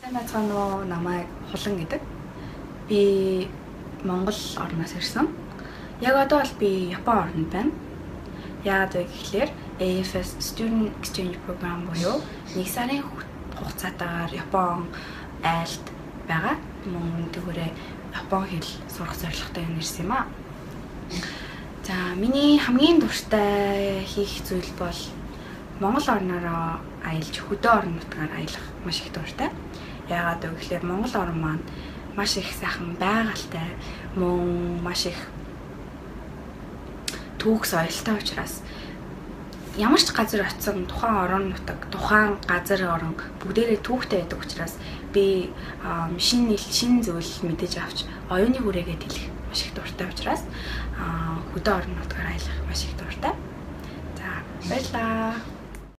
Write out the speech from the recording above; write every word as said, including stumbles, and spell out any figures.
Нацгаано намайг Хулан гэдэг. Би Монгол орноос ирсэн. Яг одоо бол би Япон орнд байна. Яагаад вэ гэхээр A F S Student Exchange Program буюу нэг сарын хугацаатаагаар Япон айлд байгаа. Мөн тэгвэрээ Япон хэл сурах зорилготой ирсэн юм аа. За миний хамгийн дуртай хийх зүйл бол Монгол орнороо аялж хөдөө орон нутгаар аялах маш их дуртай. Яагаад вэ гэхээр Монгол орн маань маш их сайхан байгальтай, мөн маш их түүх соёлтой учраас ямар ч газар очсон тухайн орон нутаг, тухайн газар орон бүгдээрээ түүхтэй байдаг учраас би шинэ нэл, шинэ зүйл мэдэж авч оюуны хүрээгээ тэлэх маш их дуртай учраас хөдөө орон нутгаар аялах маш их дуртай. За баярлалаа.